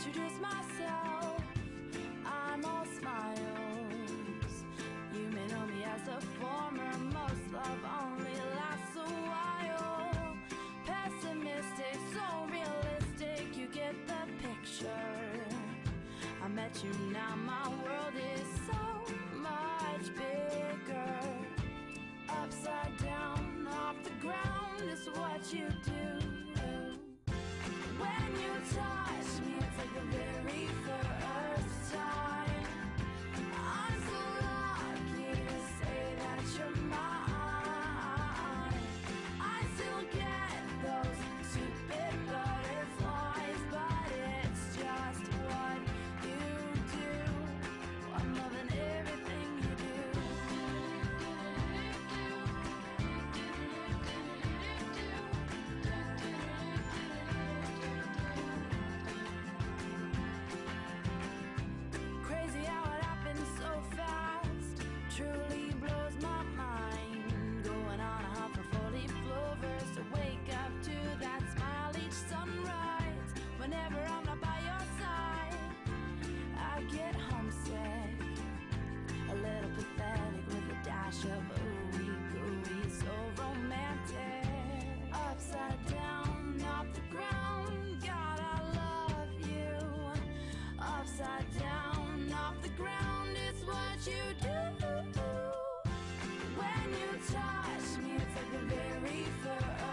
introduce myself. I'm all smiles. You may know me as a former. Most love only lasts a while. Pessimistic, so realistic, you get the picture. I met you, now my world is so much bigger. Upside down, off the ground is what you do. When you touch me, it's like the very first time. I'm so lucky to say that you're mine. I still get those stupid butterflies, but it's just what you do. I'm loving everything you do. Crazy how it happens so fast, truly blows my mind. Going on a hunt for 4-leaf clovers to wake up to that smile each sunrise. Whenever I'm not by your side, I get homesick, a little pathetic with a dash of ooey gooey, so romantic. Upside down, off the ground, God, I love you. Upside down, off the ground, it's what you do. When you touch me, it's like the very first